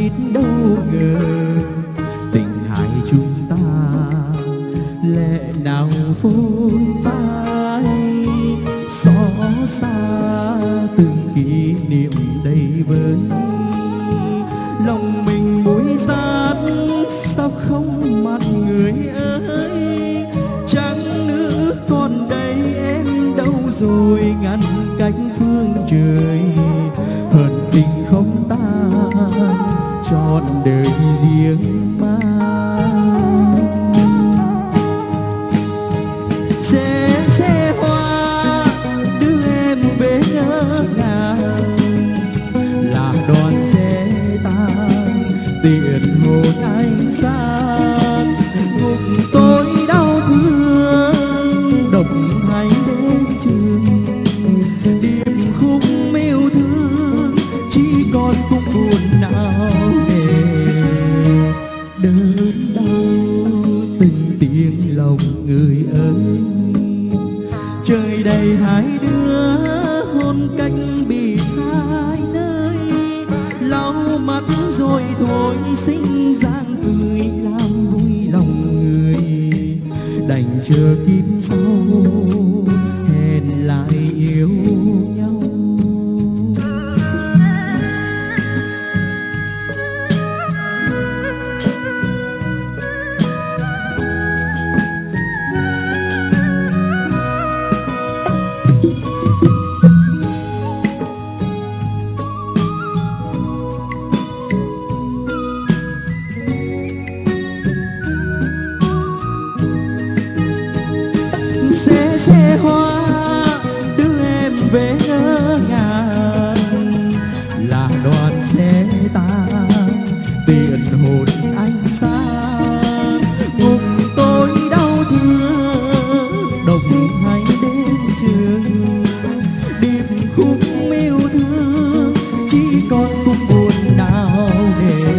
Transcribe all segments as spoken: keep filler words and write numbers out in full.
biết đâu ngờ tình hai chúng ta lẽ nào phôi phai, xót xa từng kỷ niệm đầy vơi. Lòng mình muối xát sao không mặt người ơi, trắng nữ còn đây em đâu rồi ngăn cách phương trời. Hận tình không tan trọn đời riêng mang. Xe xe hoa đưa em về ngỡ ngàng, là đoàn xe tan tiện hồn anh sang. Ngục tôi đau thương độc hành đến trường, điệp khúc yêu thương chỉ còn khúc buồn não nề. Đớn đau từng tiếng lòng người ơi, trời đầy hai đứa hôn cách biệt hai nơi. Lau mắt rồi thôi xinh dáng cười làm vui lòng người, đành chờ kiếp sau hẹn lại yêu nhau. Xe hoa đưa em về ngỡ ngàng, là đoàn xe ta tiện hồn anh sang. Ngục tôi đau thương độc hành đến trường, điệp khúc yêu thương chỉ còn khúc buồn nào nề.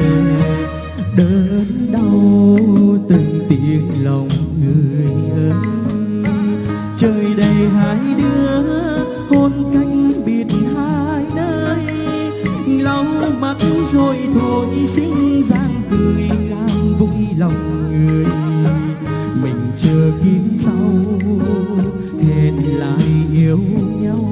Đớn đau từng tiếng lòng người ơi, trời đầy hai đứa hôn cách biệt hai nơi. Lau mắt rồi thôi xinh dáng cười làm vui lòng người, mình chờ kiếp sau hẹn lại yêu nhau.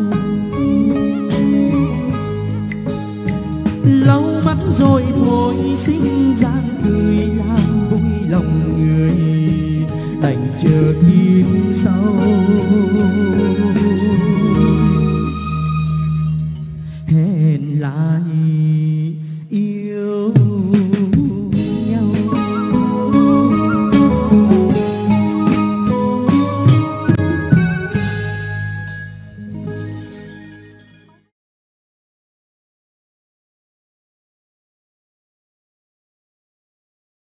Lau mắt rồi thôi xinh dáng cười làm vui lòng người, đành chờ kiếp sau